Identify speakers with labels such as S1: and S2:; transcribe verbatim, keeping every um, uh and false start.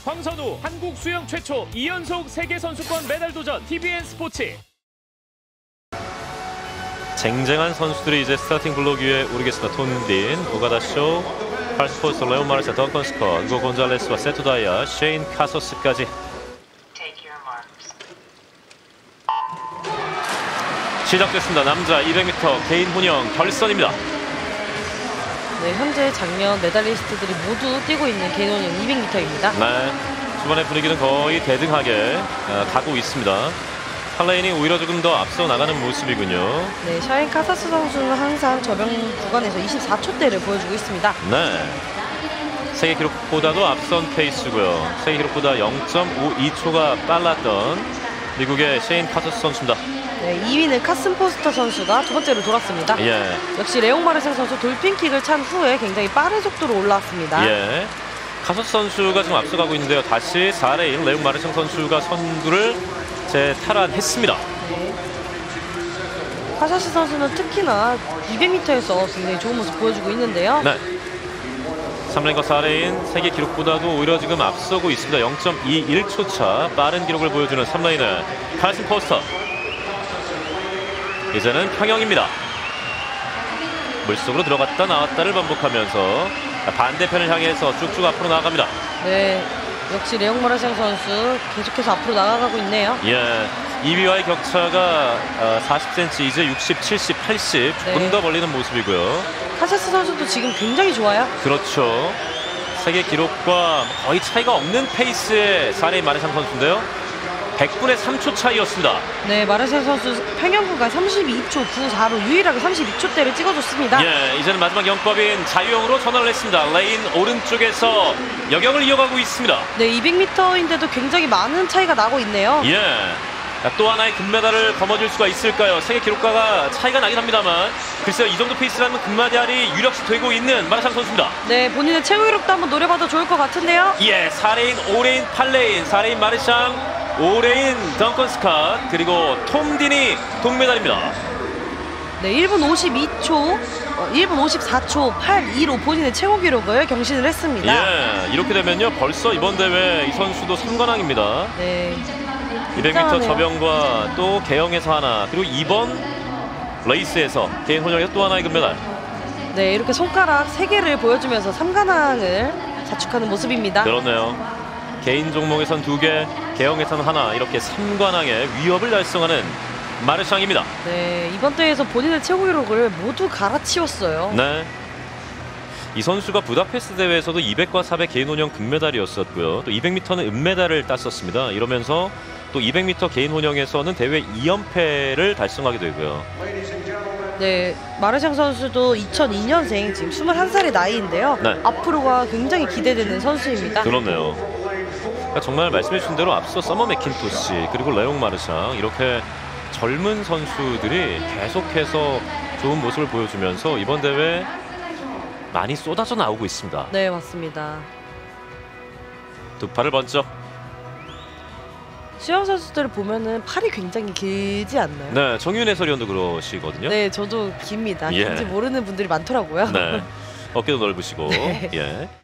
S1: 황선우 한국 수영 최초 이 연속 세계선수권 메달 도전 티비엔 스포츠.
S2: 쟁쟁한 선수들이 이제 스타팅 블록 위에 오르겠습니다. 톤딘, 오가다쇼, 팔스포스, 레온 마르샤, 던컨 스컷, 우고 곤잘레스와 세토 다이아, 셰인 카소스까지. 시작됐습니다. 남자 이백 미터 개인 혼영 결선입니다.
S3: 네, 현재 작년 메달리스트들이 모두 뛰고 있는 개인 혼영 이백 미터입니다.
S2: 네, 초반의 분위기는 거의 대등하게 어, 가고 있습니다. 팔레인이 오히려 조금 더 앞서 나가는 모습이군요.
S3: 네, 샤인 카사스 선수는 항상 저병 구간에서 이십사 초대를 보여주고 있습니다.
S2: 네, 세계 기록보다도 앞선 페이스고요. 세계 기록보다 영 점 오이 초가 빨랐던 미국의 셰인 카소스 선수입니다.
S3: 네, 이 위는 카슨 포스터 선수가 두 번째로 돌았습니다.
S2: 예.
S3: 역시 레옹 마르샹 선수 돌핀킥을 찬 후에 굉장히 빠른 속도로 올라왔습니다.
S2: 예. 카소스 선수가 지금 앞서가고 있는데요. 다시 사 레인 레옹 마르샹 선수가 선두를 재탈환했습니다.
S3: 네. 카사시 선수는 특히나 이백 미터에서 굉장히 좋은 모습 보여주고 있는데요.
S2: 네. 삼 레인과 사 레인 세계 기록보다도 오히려 지금 앞서고 있습니다. 영 점 이일 초 차 빠른 기록을 보여주는 삼 레인의 카슨 포스터. 이제는 평영입니다. 물속으로 들어갔다 나왔다를 반복하면서 반대편을 향해서 쭉쭉 앞으로 나아갑니다.
S3: 네, 역시 레옹 마르샹 선수 계속해서 앞으로 나아가고 있네요.
S2: 예, 이 위와의 격차가 사십 센티미터, 이제 육십, 칠십, 팔십 조금
S3: 네.
S2: 더 벌리는 모습이고요.
S3: 카사스 선수도 지금 굉장히 좋아요.
S2: 그렇죠. 세계 기록과 거의 차이가 없는 페이스의 사 레인 마르샹 선수인데요. 백분의 삼 초 차이였습니다.
S3: 네, 마르샹 선수 평영구간 삼십이 초 구십사로 유일하게 삼십이 초대를 찍어줬습니다.
S2: 예, 이제는 마지막 영법인 자유형으로 전환을 했습니다. 레인 오른쪽에서 여경을 이어가고 있습니다.
S3: 네, 이백 미터인데도 굉장히 많은 차이가 나고 있네요.
S2: 예, 또 하나의 금메달을 거머쥘 수가 있을까요? 세계 기록과가 차이가 나긴 합니다만 글쎄요, 이 정도 페이스라면 금메달이 유력시 되고 있는 마르샹 선수입니다.
S3: 네, 본인의 최고 기록도 한번 노려봐도 좋을 것 같은데요.
S2: 예, 사 레인, 오 레인, 팔 레인, 사 레인 마르샹, 오 레인 던컨 스캇, 그리고 톰 딘이 동메달입니다.
S3: 네, 일 분 오십이 초, 어, 일 분 오십사 초 팔십이로 본인의 최고 기록을 경신을 했습니다.
S2: 예, 이렇게 되면요 벌써 이번 대회 이 선수도 삼 관왕입니다.
S3: 네,
S2: 이백 미터
S3: 굉장하네요.
S2: 저병과 또 개영에서 하나, 그리고 이번 레이스에서 개인 혼영에서 또 하나의 금메달.
S3: 네, 이렇게 손가락 세 개를 보여주면서 삼관왕을 자축하는 모습입니다.
S2: 그렇네요. 개인 종목에선 두 개, 개영에선 하나, 이렇게 삼 관왕의 위협을 달성하는 마르샹입니다.
S3: 네, 이번 대회에서 본인의 최고 기록을 모두 갈아치웠어요.
S2: 네. 이 선수가 부다페스트 대회에서도 이백과 사백 개인 혼영 금메달이었었고요. 또 이백 미터는 은메달을 땄었습니다. 이러면서 또 이백 미터 개인 혼영에서는 대회 이 연패를 달성하게 되고요.
S3: 네, 마르샹 선수도 이천이 년생, 지금 스물한 살의 나이인데요.
S2: 네.
S3: 앞으로가 굉장히 기대되는 선수입니다.
S2: 그렇네요. 그러니까 정말 말씀해 주신 대로 앞서 서머 맥킨토시, 그리고 레옹 마르샹, 이렇게 젊은 선수들이 계속해서 좋은 모습을 보여주면서 이번 대회 많이 쏟아져 나오고 있습니다.
S3: 네, 맞습니다.
S2: 두 팔을 번쩍.
S3: 수영 선수들을 보면은 팔이 굉장히 길지 않나요?
S2: 네, 정윤 해설위원도 그러시거든요.
S3: 네, 저도 깁니다.
S2: 예.
S3: 긴지 모르는 분들이 많더라고요.
S2: 네, 어깨도 넓으시고.
S3: 네.
S2: 예.